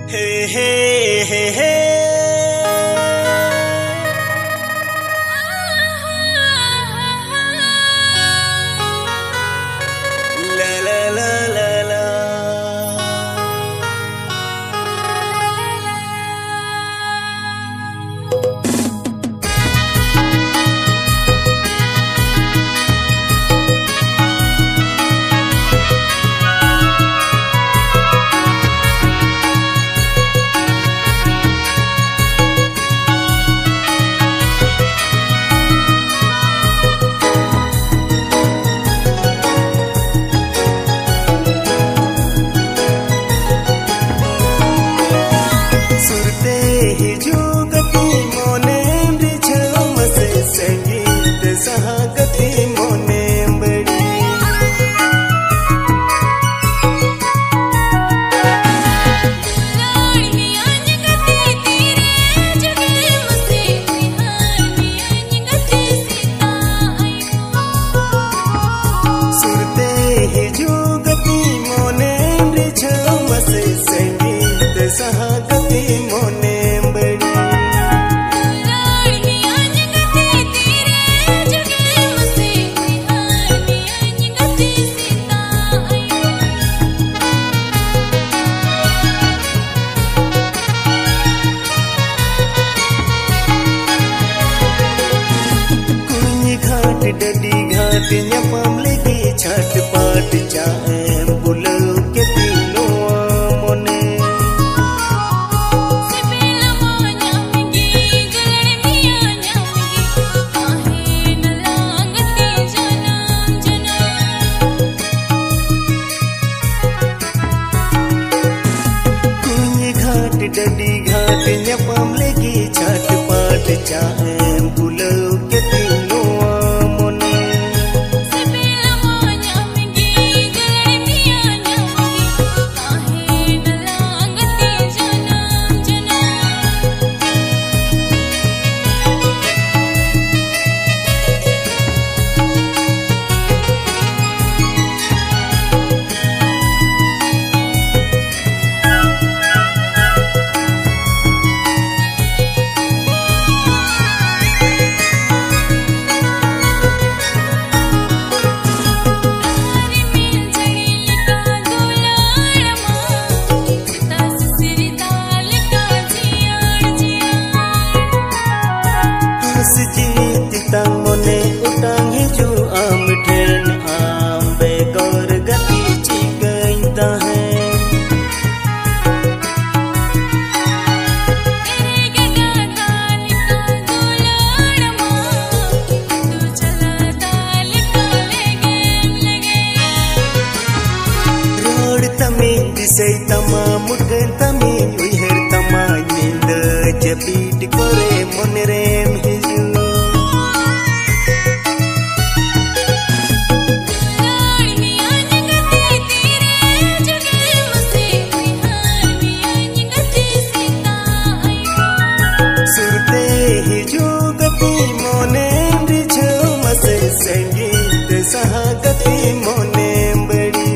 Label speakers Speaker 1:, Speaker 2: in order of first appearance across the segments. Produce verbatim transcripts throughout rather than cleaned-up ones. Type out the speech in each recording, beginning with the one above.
Speaker 1: Hey, hey, hey, hey. La la la la la. डडी घाट ᱧᱟᱯᱟᱢ लगी छठ पाट चाहे बुलाओ के तीनों मोने
Speaker 2: सिबिला मोना मिगी गलड़ मिया न्यामगी काहे न लागती जनम जनम
Speaker 1: कुंज घाट डडी घाट ᱧᱟᱯᱟᱢ लगी छठ पाट चाहे बुलाओ के तीनों मोने उटांग हिजू आम ठेन आम बेगौर गति चिकैता है रोड तमी दिसै तमा मुठन तमी उहर तमा नींद जपीट करे मन रेम हिजू संगीत सहागति मोने बड़ी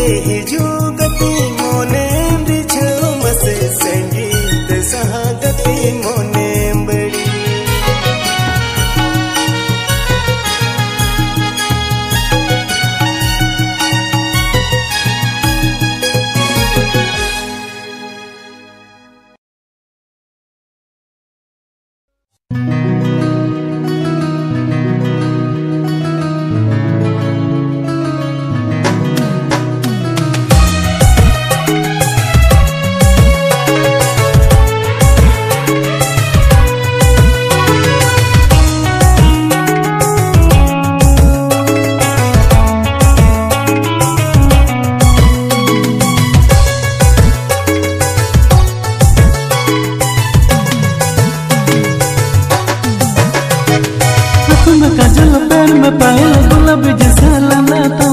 Speaker 1: हिजुगती मोने रिझो मसे संगीत सहागती मोने बड़ी
Speaker 3: काजल पैर में पायल गुलाब जैसा लाला तम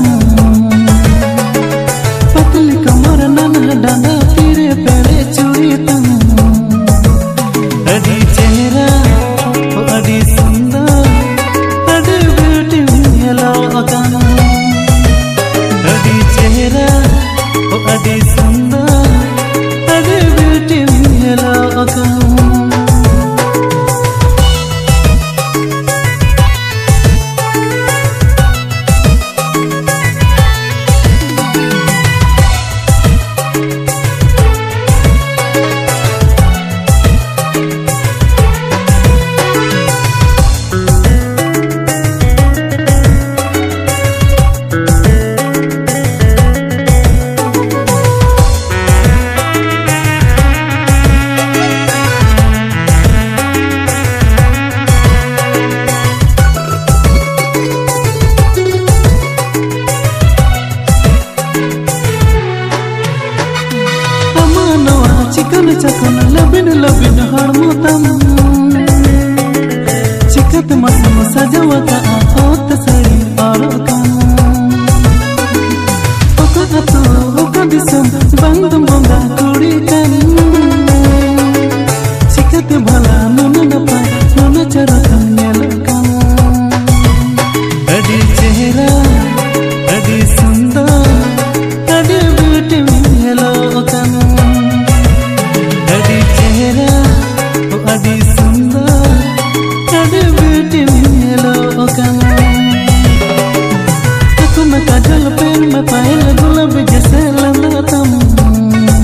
Speaker 3: पतली कमर नन्हा डाना तेरे पैरे चूड़ी तम अड़ी चेहरा ओ अड़ी सुंदर अड़ी ब्यूटी हेलो अकान अड़ी चेहरा ओ अड़ी सुंदर अड़ी ब्यूटी हेलो अकान चिकन चकन लबिन लबिन हड़मो तम चिकत मसम सजवा का आत सरी और काम ओका तो ओका दिसम बंदम बंगा कुड़ी तम चिकत भला नन न पाए नन चरकम नेल काम अड़ी चेहरा अड़ी सुंदर अड़ी ब्यूटी हेलो काम अड़ी चेहरा ओ अड़ी सुंदर अड़ी ब्यूटी हेलो काम काजल पैर में पायल गुलाब जैसे लंदा तम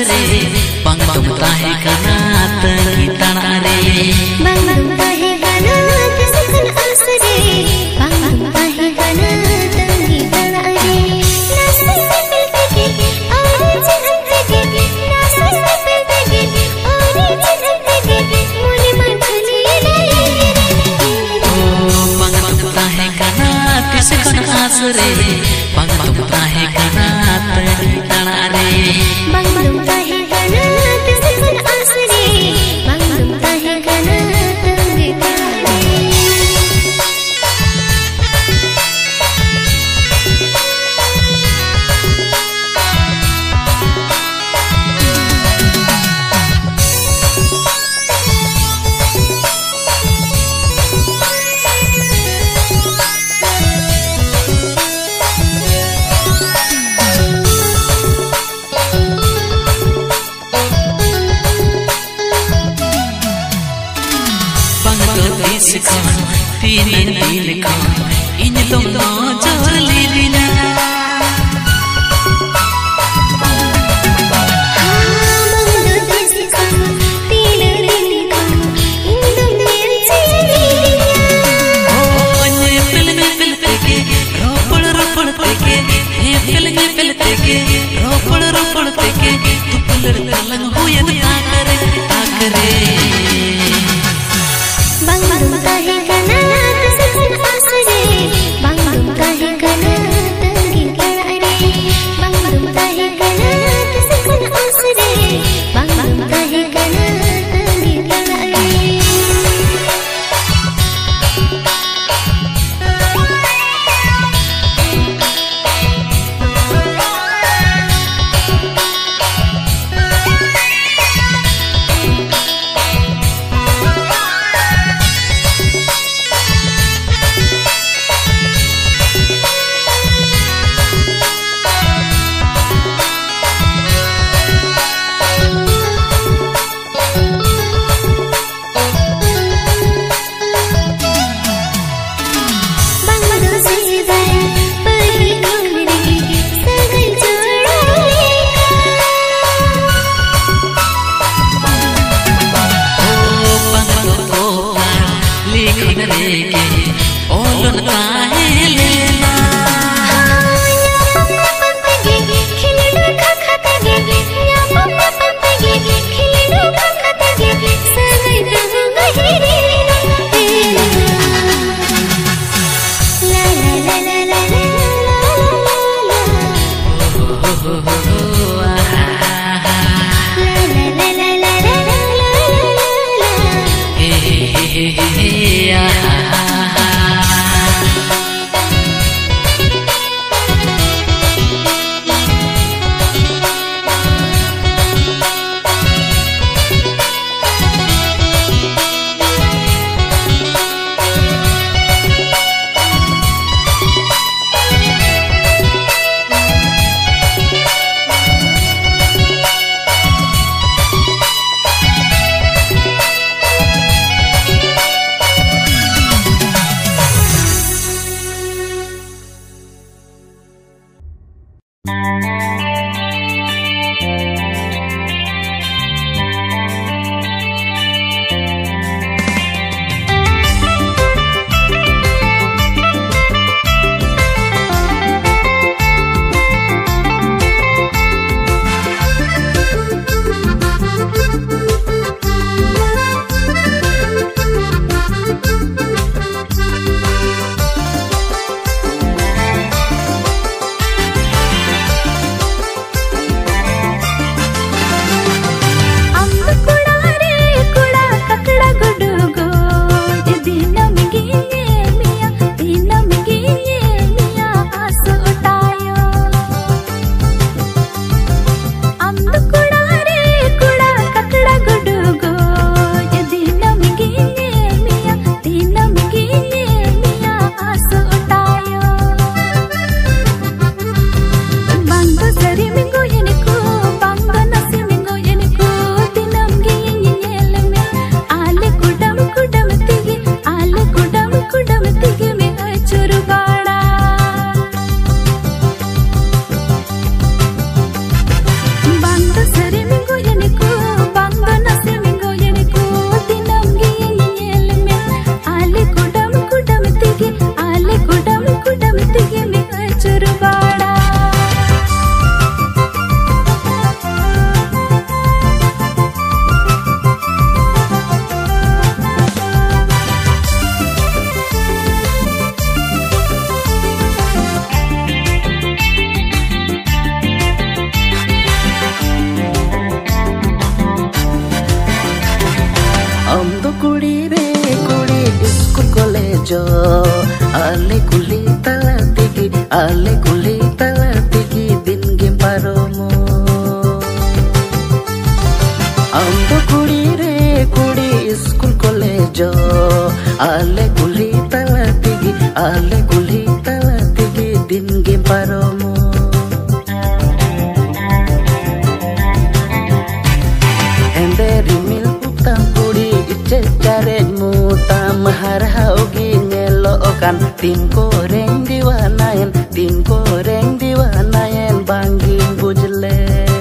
Speaker 4: आसरे बंग तुम ताहे कना तंगी तना रे
Speaker 2: बंग तुम ताहे कना तिसकन आसरे बंग तुम ताहे कना तंगी तना रे नासे पिलते के और चिन्हते के नासे पिलते के और चिन्हते के मुनि मंथली लाए
Speaker 4: ओ बंग तुम ताहे कना तिसकन आसरे बंग तुम ताहे कना तंगी तना रे
Speaker 2: बंग तुम ताहे कना तिसकन आसरे बंग तुम ताहे कना तंगी तना रे
Speaker 4: तीन दिन का इन तुम जोर ले लेना रोपड़ रोपड़ के फिल फिल के रोपड़ रोपड़ के तू पुलर तलंग हुए ताकरे ताकरे
Speaker 2: बंग तुम ताहे कना तिसकन आसरे बंग तुम ताहे कना तंगी तना रे बंग तुम ताहे कना तिसकन आसरे बंग तुम ताहे कना तंगी तना रे
Speaker 4: yeah.
Speaker 5: jo ale kuli tala tigi ale kuli tala tigi din ge paromo ambo kudi re kudi school college ale kuli tala tigi ale kuli tala tigi din ge paromo rimil utang kudi ice caret mutam harhaugi nyelokan tin goreng diwarnain tin goreng diwarnain bangging bujle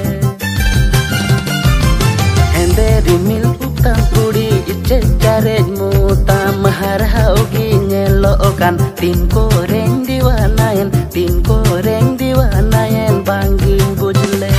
Speaker 5: ende rimil utang kudi ice caret mutam harhaugi nyelokan tin goreng diwarnain tin goreng diwarnain bangging bujle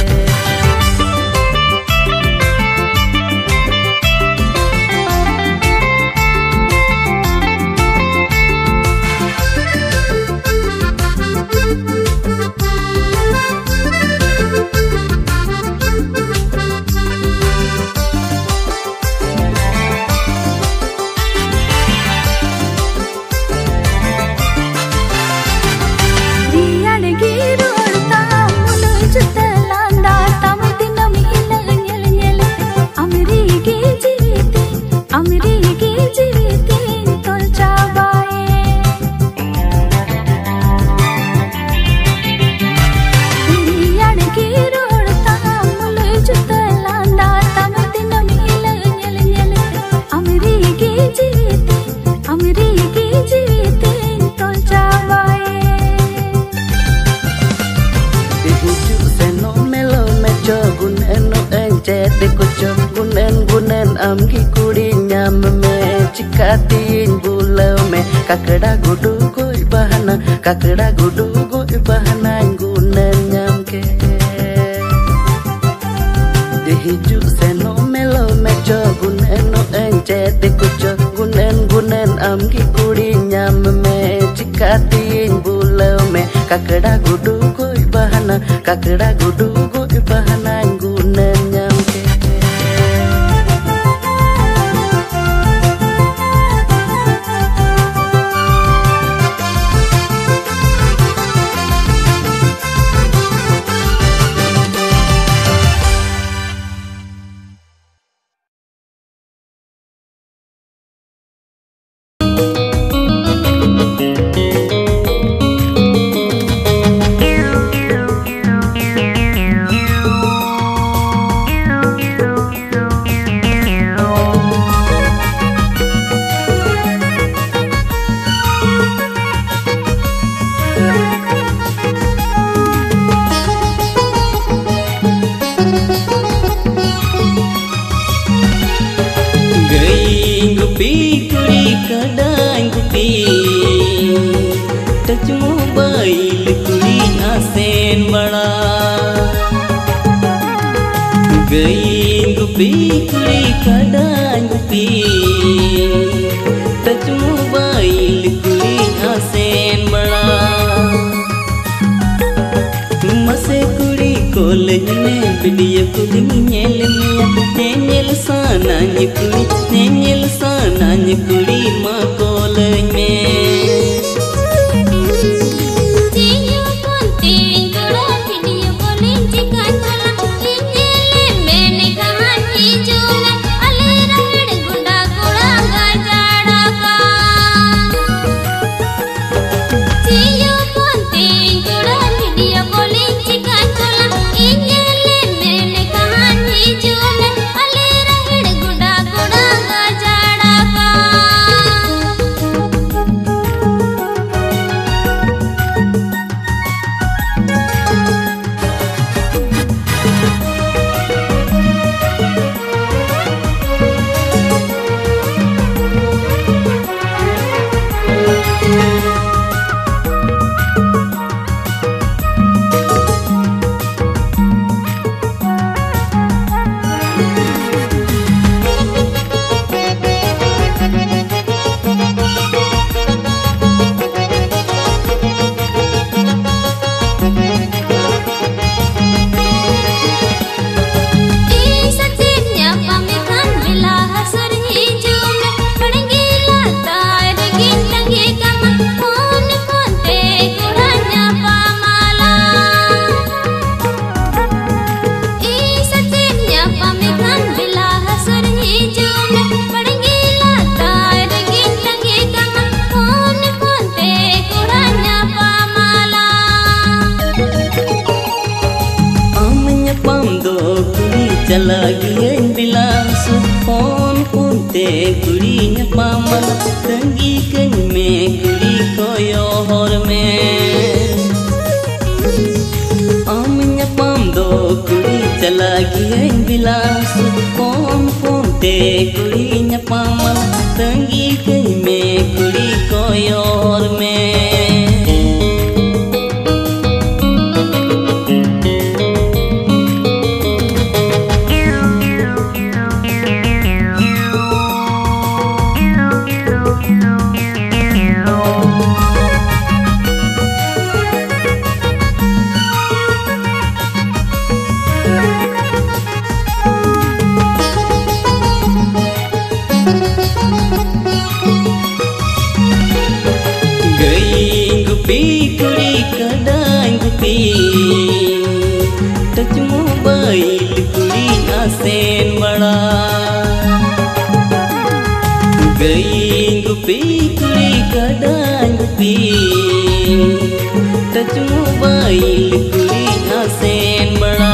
Speaker 5: amgi kudi nyam me cikatin bulau me kakeda gudu goi bahana kakeda gudu goi bahana gunen nyam ke dihiju seno melo me jo gunen no enje de kucho gunen gunen amgi kudi nyam me cikatin bulau me kakeda gudu goi bahana kakeda gudu goi bahana gunen nyam ke चला गियन Bilas phone पुनते कुड़ी नपामल तंगी कन में कुड़ी कोयो हर में आम नपाम दो कुड़ी चला गियन बिलास फोन पुनते कुड़ी नपामल तंगी कन में कुड़ी कोयो हर में टच मोबाइल कुड़ी आसेन बड़ा गई गुपी कुड़ी कडाई गुपी टच मोबाइल कुड़ी आसेन बड़ा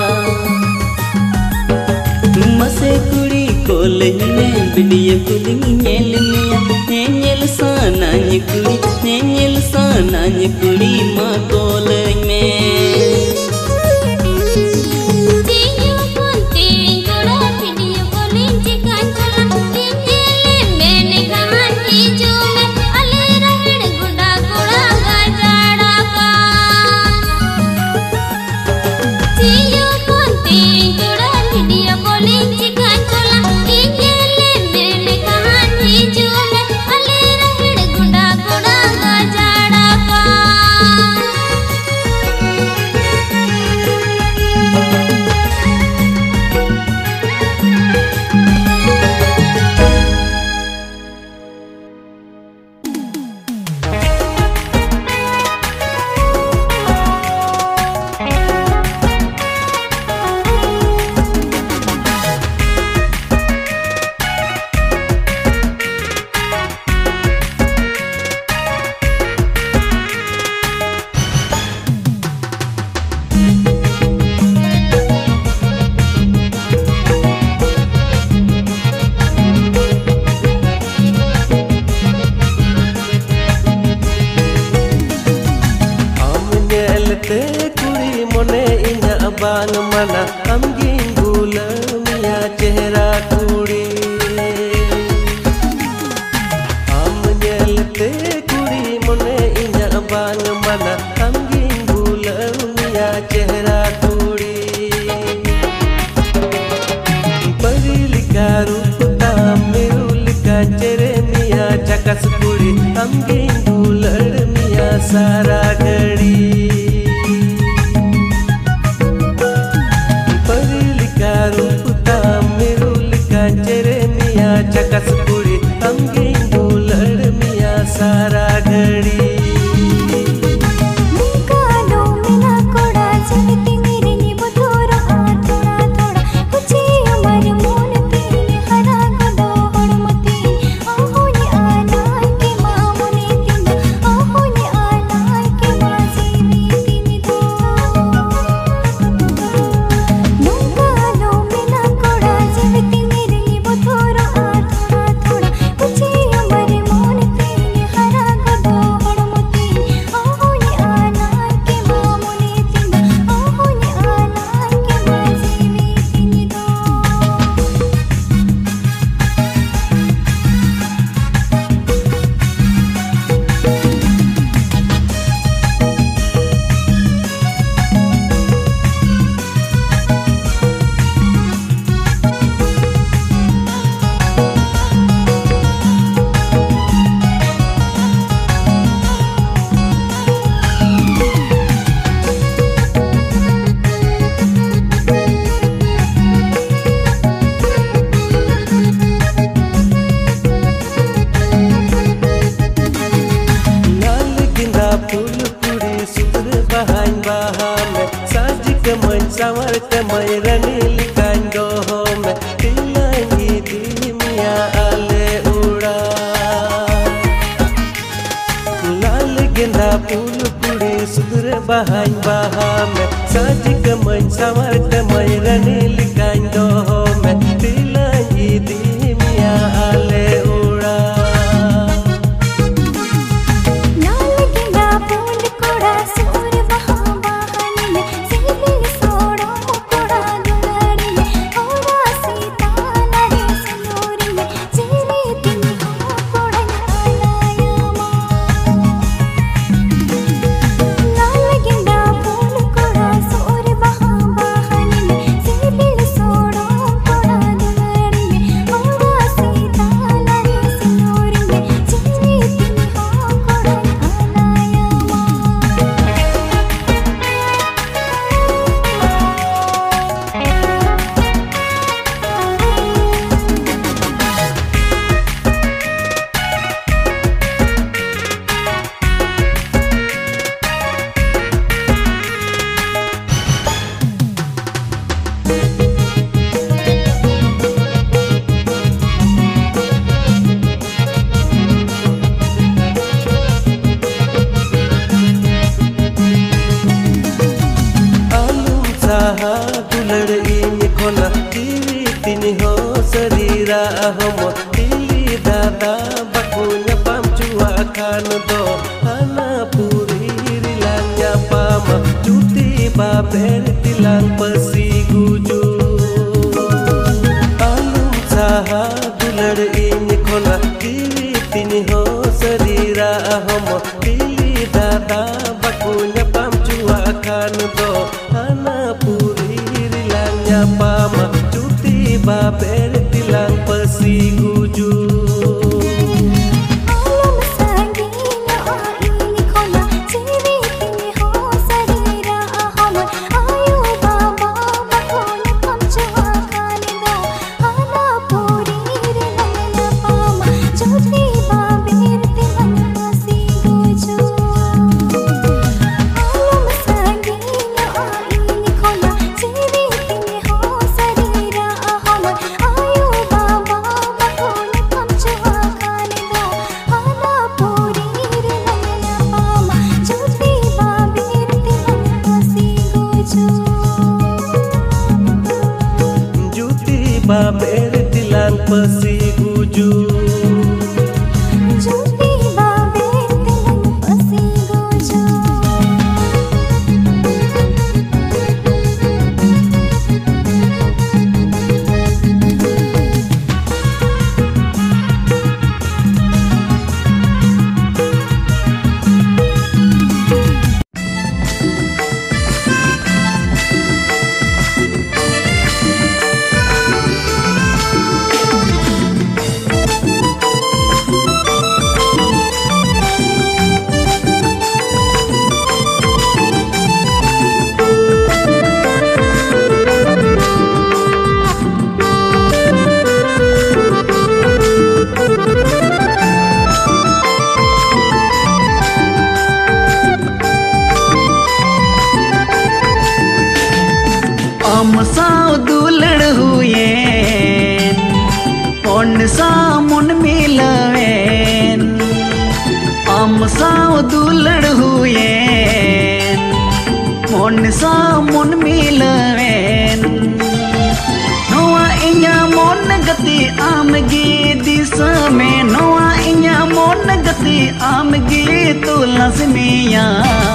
Speaker 5: मसे कुड़ी कोलिंग में वीडियो कॉलिंग नेल मिया नेल साना कुड़ी नेल साना कुड़ी माँ कोलिंग में bang mana amgin gula miya chehra kudi am nyelte kudi mone inya bang mana amgin gula miya chehra kudi parilika rupa mirulika chere miya chakas kudi amgin gula miya sara gadi चकस कुड़ी अंगी डोलड़ मिया सारा घड़ी sawar temai rani likan dohom tilangi dimia ale uda lal genda pul puri sudur bahan baham
Speaker 1: Sajik main sawar damai rani likain dohome Tilang idi mia ale ura
Speaker 2: Nalagina phool koda sur baha bahani mein Sibir soda koda dulari mein Aura sita lari sinuri mein Chiri tin ho koda alaya ma Nalagina phool koda sur baha bahani mein Sibir soda koda dulari mein Aura sita lari sinuri mein Chiri tin ho koda alaya ma
Speaker 1: Alum saha dulad ini kona Tiri tini ho sarira homo Tili dada bakunya pam chua kan do Hana puri rilanya pama Cuti baber tilang pesi guju Alum saha dulad ini kona Tiri tini ho sarira homo Tili dada bakunya pam chua kan do Hana puri rilanya pama Cuti baber tilang pesi guju
Speaker 2: Alam sangina ini kola Chiri tini ho sarira ahama Ayu baba bakola kamchua kanido Hana puri rilanya pama Jodi babir tilang pasi guju Alam sangina ini kola Chiri tini ho sarira ahama Ayu baba bakola kamchua kanido Hana puri rilanya pama Jodi babir tilang pasi guju
Speaker 1: Juti baber tilang pesi guju
Speaker 2: Jodi babir tilang pasi guju
Speaker 3: हम साव दुलड़ हुए पौन सा मुन मिलवेन हम साव दुलड़ हुए पौन सा मुन मिलवेन नोआ इnya mon gati amgi disa में नोआ इnya mon gati amgi तुलसमिया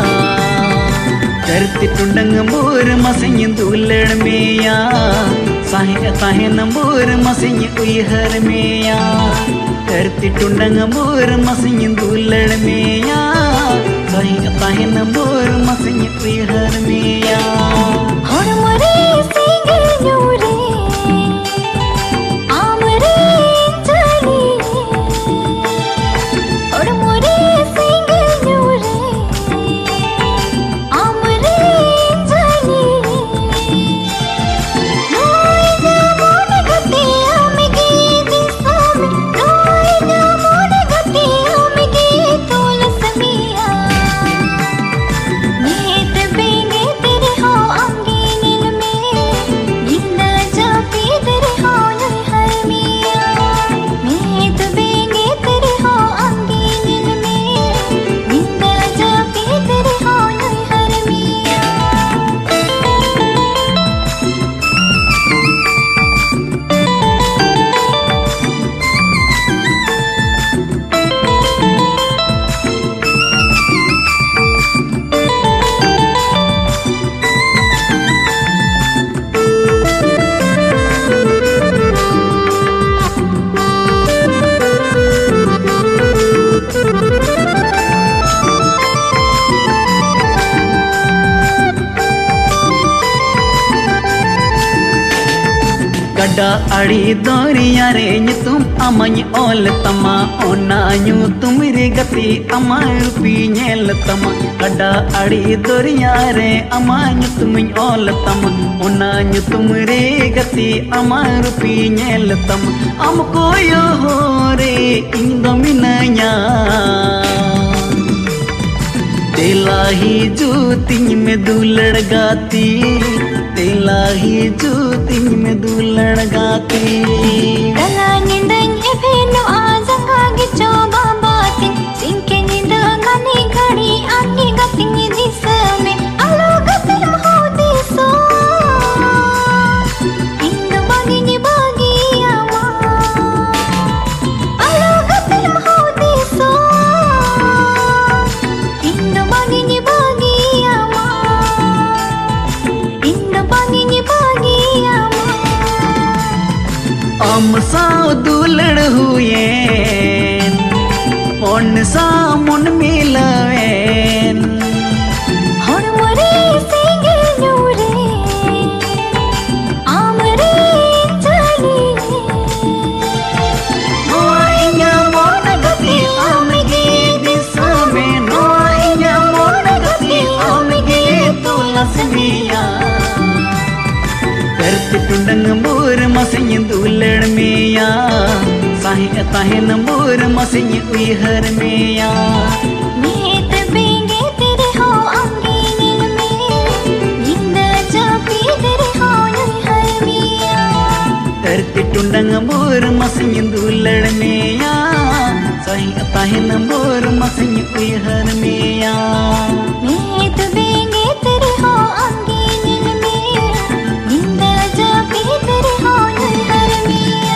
Speaker 3: धरती टुंडंग मोर मसिंह दुलड़ मिया साहे ताहे नंबर मसिंह उयहर मिया धरती टुंडंग मोर मसिंह दुलड़ मिया साहे ताहे नंबर मसिंह उयहर मिया
Speaker 2: हरमरे सिंगे न्यूरे आमरे चली हरमरे सिंगे न्यूरे आमरे चली नोई ना मोन गति आमगी दिशा में नोई ना मोन गति आमगी तुलसमिया
Speaker 3: गड्डा अड़ी दरिया रे तुम अमन ओल तमा ओना तुम रे गति अमा रूपी नेल तमा गड्डा अड़ी दरिया रे अमन तुम ओल तमा ओना तुम रे गति अमा रूपी नेल तमा हमको यो हो रे इन दो मिनाया तेला ही जूतिंग में दुलड़ गाती तेला ही जूतिंग में दुलड़ गाती
Speaker 2: गला निंदन ए फेनो आजंगा गिचो बाबाती सिंके निंद गानी घड़ी आनी गतिंग दिस में आलो गतिल हो दिसो इंद बागी नि बागी आमा आलो गतिल हो दिसो इंद बागी नि बागी आमा इंद बागी नि बागी आमा
Speaker 3: हम साव दुलड़ हुए पौन सा मुन मिलवेन
Speaker 2: हरमरे सिंगे नूरे आमरे चली
Speaker 3: नोइया मोन गति आमगे दिशा में नोइया मोन गति आमगे तुलसनिया करते टुंडंग मोर मसिन दुलड़ मेया साहे ताहेन मोर मसिन उइहर मेया
Speaker 2: नीत बेंगे तेरे हो अंगी नील में नींद जापी तेरे हो नहर मिया
Speaker 3: करते टुंडंग मोर मसिन दुलड़ मेया साहे ताहेन मोर मसिन उइहर मेया
Speaker 2: नीत बेंगे तेरे हो अंगी नील में नींद जापी तेरे हो नहर मिया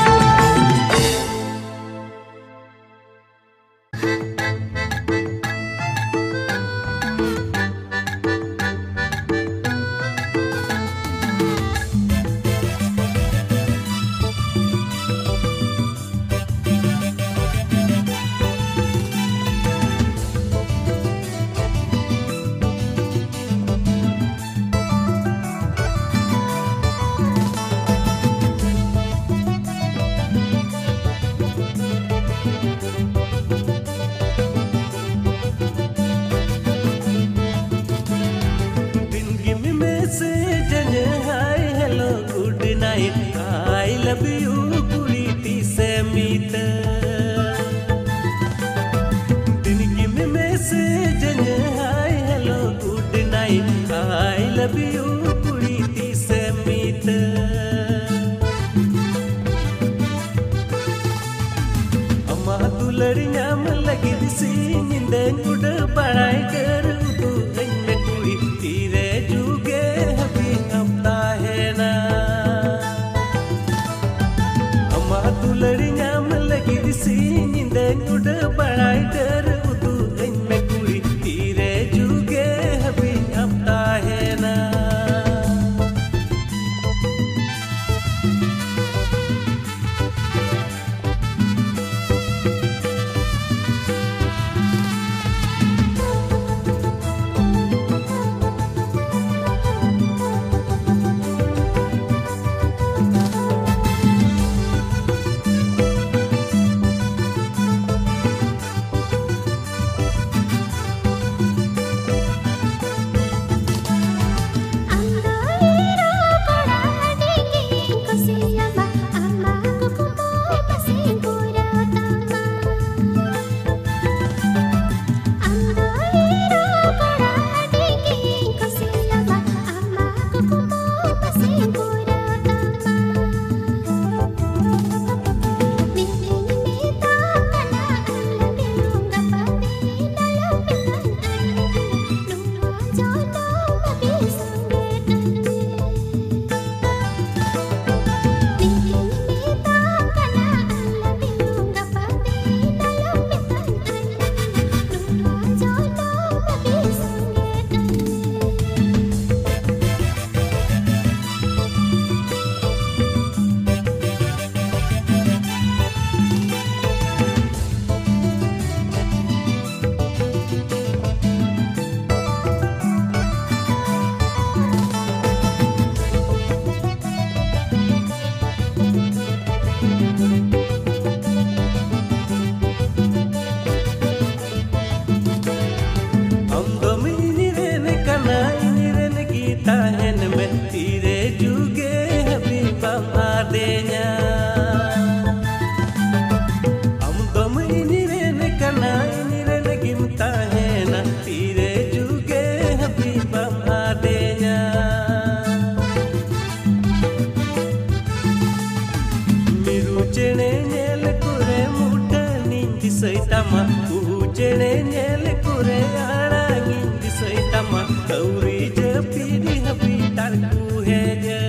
Speaker 1: tama ujene nyel kure arangin disai tama kauri jepi di habitar ku heja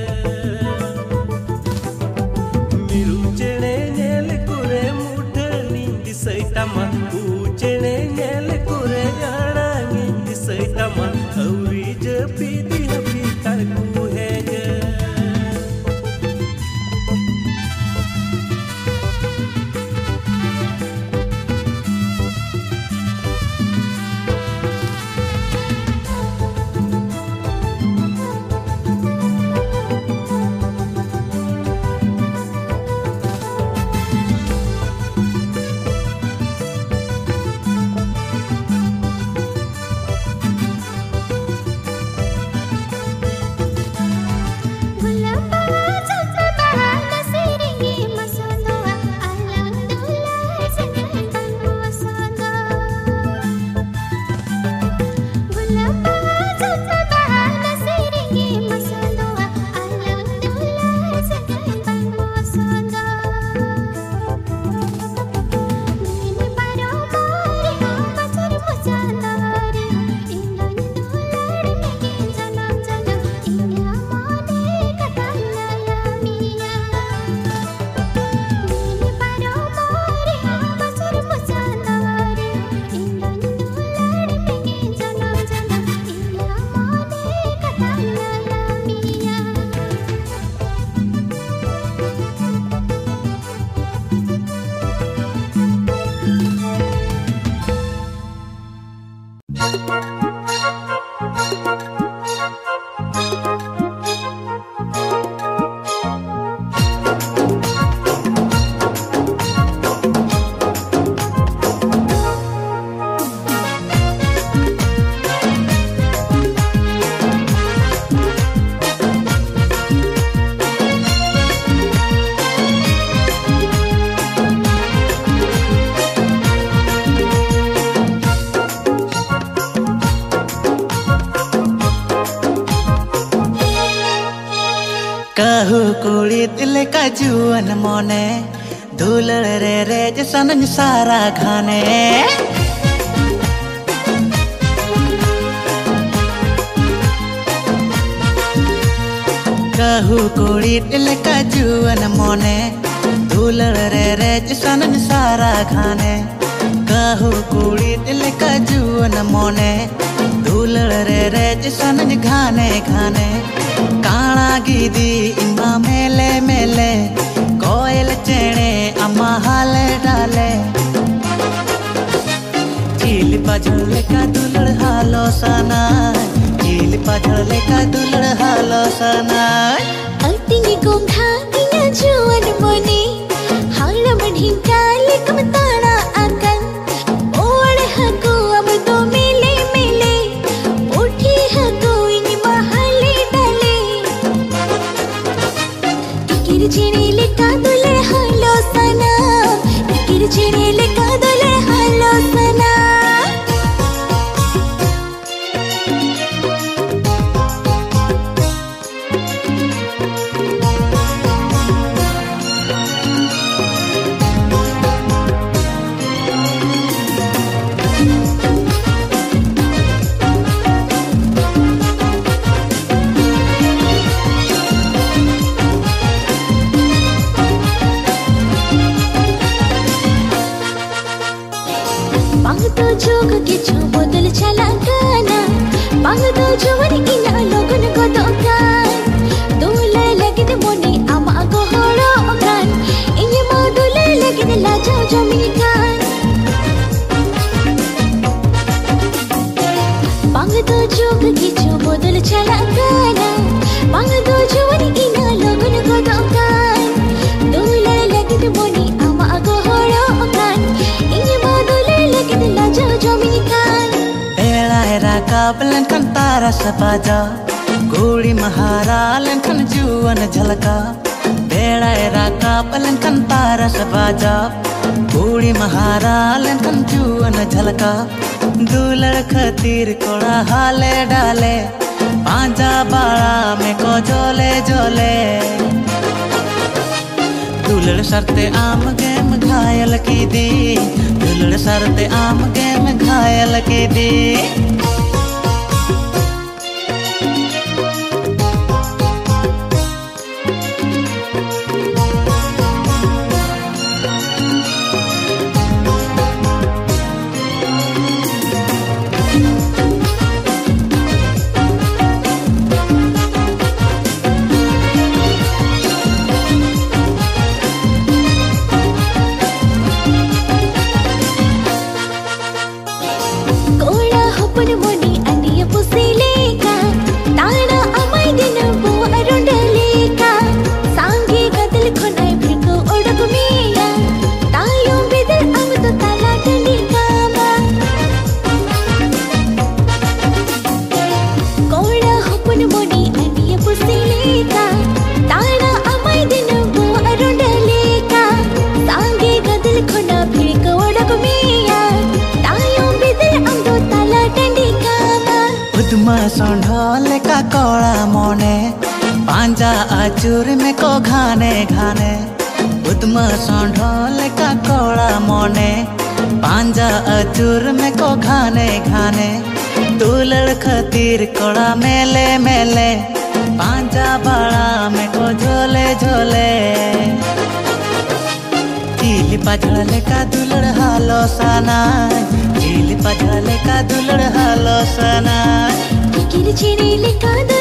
Speaker 1: miru jene nyel kure mudani disai tama ujene nyel kure arangin disai tama kauri jepi di habitar ku heja
Speaker 3: का जुअन मोने धूलड़ रे रे Jason सारा खाने कहू कुड़ी दिल का जुअन मोने धूलड़ रे रे जसन सारा खाने कहू कुड़ी दिल का जुअन मोने धूलड़ रे रे जसन घाने घाने काना गिदी इमा मेले मेले कोयल चेणे अम्मा हाले डाले चील पझड़ले का दुलड़ हालो सना चील पझड़ले का दुलड़ हालो सना
Speaker 2: अल्टिंगी गोंघा इना जुअन मोने हाल मढिं काले कमताना आकन ओड़ हको अब दो मेले मेले उठी हको इनी महाले डाले टिकिर चेनेले का दुलड़ हालो सना टिकिर चेनेले का दुलड़ हालो सना Panggdo juga kicu bodol calakana Panggdo juwan ina logun godokan Dule lagi de moni ama aku horokan Ini mau dule lagi de lajau jamikan Panggdo juga kicu bodol calakana Panggdo juwan ina logun godokan Dule lagi de moni ama aku horokan Ini mau dule lagi de lajau jamikan
Speaker 3: बेड़ा काबलन खन तारा सपाजा गोड़ी महारालन खन Juan झलका बेड़ा काबलन खन तारा सपाजा गोड़ी महारालन खन Juan झलका दूलड़ खतीर कोड़ा हाले डाले पांजा बाड़ा में को जोले जोले दुलड़ सरते आम गेम घायल की दी दुलड़ सरते आम गेम घायल की दी संढोले का कोड़ा मोने पांजा आचुर में को घाने घाने उदम संढोले का कोड़ा मोने पांजा आचुर में को घाने घाने दुलड़ खतीर कोड़ा मेले मेले पांजा बड़ा में को झोले झोले चीली पझड़ले का दुलड़ हालो सना चीली पझड़ले का दुलड़ हालो सना
Speaker 2: किरचिरी लिखा